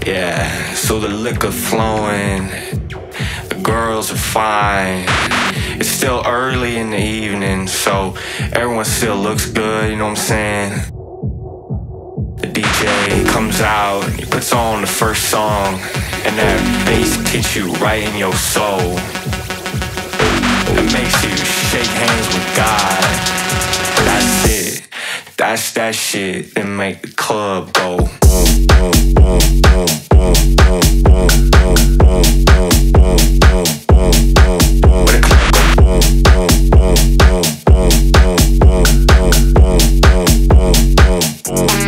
Yeah, so the liquor flowing, the girls are fine. It's still early in the evening, so everyone still looks good, you know what I'm saying? The DJ comes out, he puts on the first song, and that bass hits you right in your soul. It makes you shake hands with God. That's it. That's that shit that make the club go boom, boom, boom, boom, boom, boom, boom, boom, boom, boom, boom, boom, boom, boom. Where the club go boom, boom, boom, boom, boom, boom, boom, boom, boom, boom, boom, boom.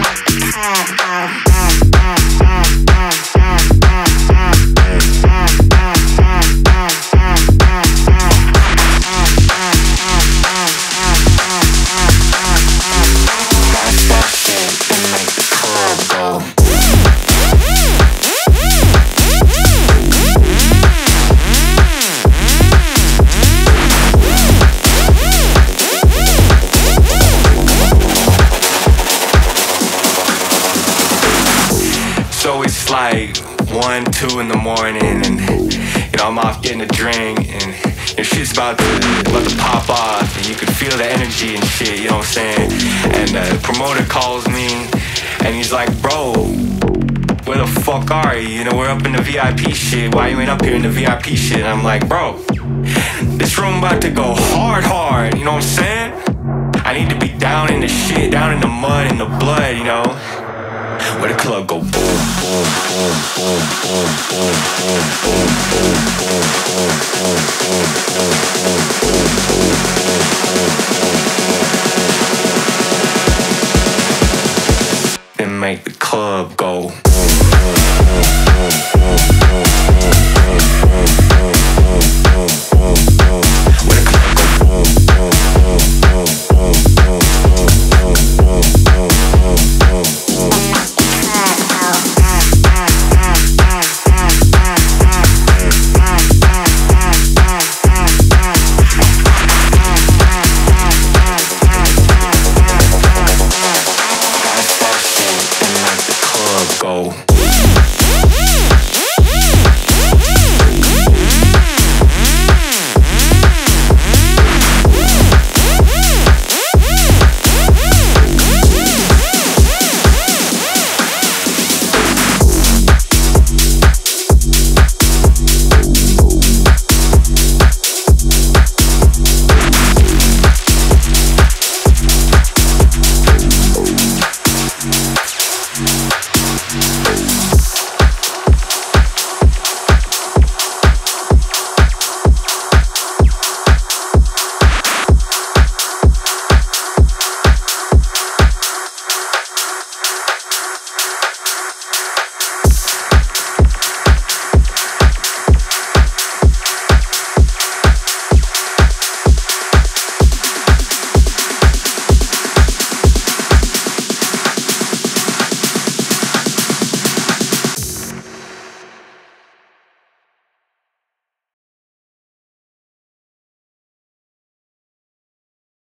So it's like 1, 2 in the morning, and you know I'm off getting a drink, and your shit's about to pop off, and you can feel the energy and shit, you know what I'm saying? And the promoter calls me, and he's like, bro, where the fuck are you? You know, we're up in the VIP shit. Why you ain't up here in the VIP shit? And I'm like, bro, this room about to go hard, you know what I'm saying? I need to be down in the shit, down in the mud, in the blood, you know? Where the club go boom, boom, boom, boom, boom, boom, boom, boom, boom, boom, boom, boom, boom, boom, boom, boom, boom, boom. Then make the club go boom, boom, boom, boom, boom, boom, boom, boom, boom, boom, boom, boom. Where the club go boom, boom, boom, boom, boom, boom, boom, boom, boom, boom, boom. Go.